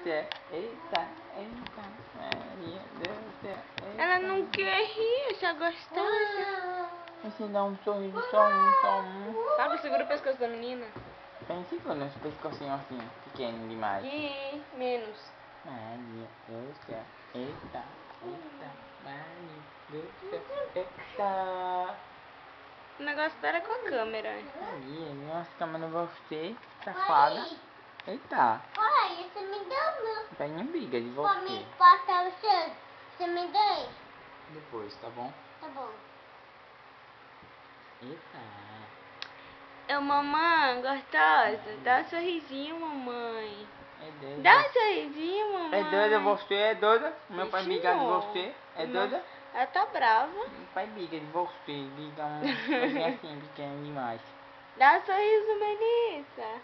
céu. Eita, eita, Maria do céu. Eita. Ela não quer rir, essa gostosa. Você dá um sorriso, só um. Sabe, segura o pescoço da menina. Pense quando esse pescocinho assim, pequeno demais. E menos. Maria do céu. Eita, eita, Maria do céu. Eita. O negócio dela é com a câmera. Maria, nossa, câmera você, safada. Eita. Pai, você me deu meu. Tá em briga de Pra me você. passar o seu. Você me deu? Depois, tá bom? Tá bom. Eita. Ô, mamãe, gostosa. Dá um sorrisinho, mamãe. É doida. Dá um sorrisinho, mamãe. É doida você, é doida? Meu pai briga de Não. você. É Não. doida? Ela tá brava. Meu pai briga de você. Liga coisinha assim, pequeno demais. Dá um sorriso, Melissa.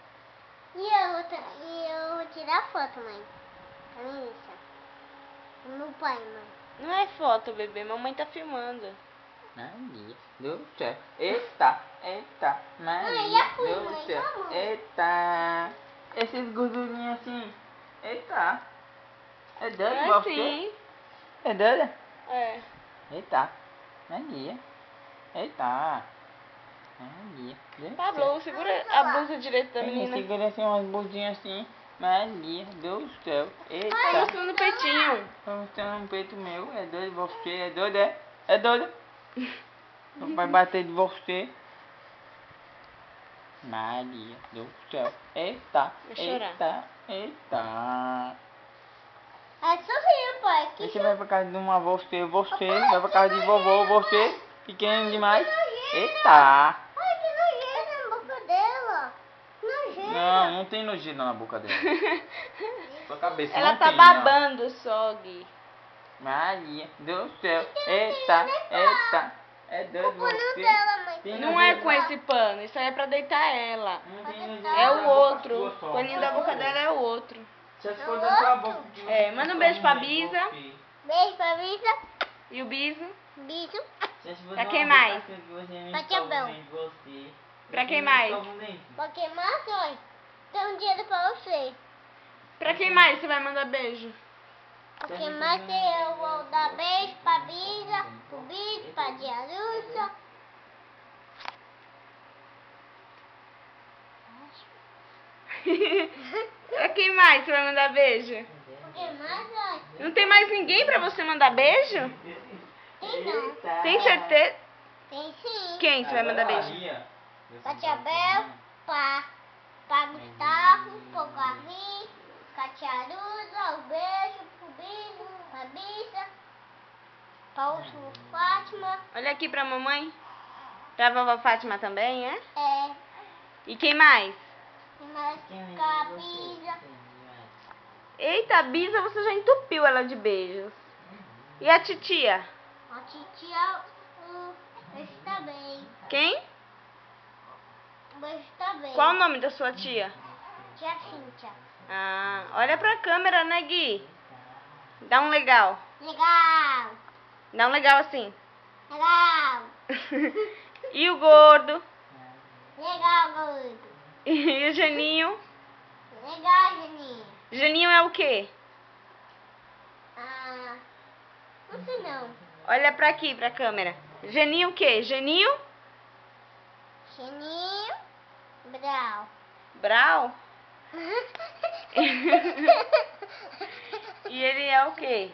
E eu vou tirar foto, mãe. A Melissa. Meu pai, mãe. Não é foto, bebê. Mamãe tá filmando. Maria do céu. Eita, eita, Mãe, e Maria a fui, do mãe? céu. Vamos. Eita. Esses gordurinhos assim. Eita. É doida É você? sim. É doida? É. Eita. Maria. Eita. Maria do céu. Pablo, segura a blusa direita da menina. Segura assim umas blusinhas assim. Maria do céu. Tá Eita. mostrando o peitinho. Tá mostrando um peito meu. É doido você. É doido, é? É doido. Vai bater de você. Maria do céu. Eita. Vai chorar. Eita. Eita. É sorriu, pai. Que Você vai pra casa de uma você. Vai pra casa de vovô. Você. Pequeno demais. Eita. Ai, que nojeira na boca dela. Nojeira. Não, não tem nojeira na boca dela. Sua cabeça Ela não tá tem, babando só, Gui. não. Maria do céu. Eita. Eita. É doido O pano você. dela, mãe. Tem Não é nojeira com esse pano, isso aí é pra deitar ela. Não tem nojeira É na o boca outro. sua O só. paninho da boca dela é o outro. Só se for da sua boca que você É, manda um beijo pra Bisa. você. Beijo pra Bisa. E o biso. Beijo. Só se for Pra da quem boca mais? que você não Pra escova Tiabel. o dente, você. Pra Você quem não mais? escova o dente. Porque mais, olha. Tem um dinheiro pra você. Pra quem mais você vai mandar beijo? Porque mais eu vou dar beijo pra Bisa, pro Bicho, pra Diarussa. Pra quem mais você vai mandar beijo? Porque mais, olha. Não tem mais ninguém pra você mandar beijo? Tem não. Eita. Tem certeza? Tem sim. Quem você vai mandar Agora, beijo? Maria. Pra Tiabel, pra Gustavo, pro Gavi, pra Tiarusa, um beijo pro Bicho, pra Bisa, pra último Fátima. Olha aqui pra mamãe. Pra vovó Fátima também, é? É. E quem mais? E mais pra Bisa. Eita, a Bisa, você já entupiu ela de beijos. E a titia? A titia, beijo tá bem. Quem? O beijo tá bem. Qual o nome da sua tia? Tia Cíntia. Ah, olha pra câmera, né, Gui? Dá um legal. Legal. Dá um legal assim. Legal. E o gordo? Legal, gordo. E o Janinho? Legal, Janinho. Janinho é o quê? Ah, não sei não. Olha pra aqui, pra câmera. Janinho o quê? Janinho? Janinho. Brau. Brau? E ele é o quê?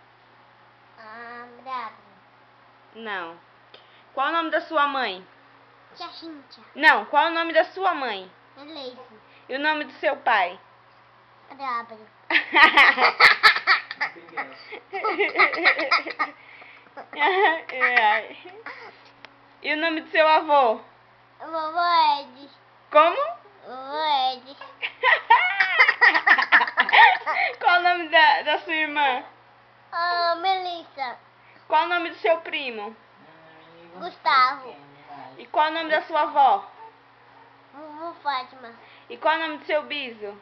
Bravo. Não. Qual o nome da sua mãe? Tia Cíntia. Não, qual o nome da sua mãe? Beleza. E o nome do seu pai? Brabo. Ai. E o nome do seu avô? Vovô Ed. Como? Vovô Ed. Qual o nome da sua irmã? Melissa. Qual o nome do seu primo? Gustavo. E qual o nome da sua avó? Vovô Fátima. E qual o nome do seu biso?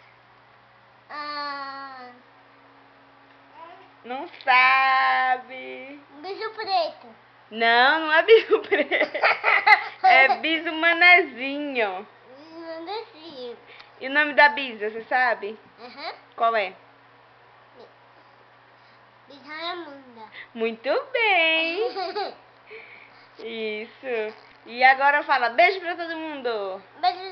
Não sabe. Bicho preto. Não, não é biso preto. É biso manezinho. Não desci. E o nome da Bisa, você sabe? Aham. Qual é? Bisa Ramunda. Muito bem! Isso. E agora fala beijo pra todo mundo. Beijo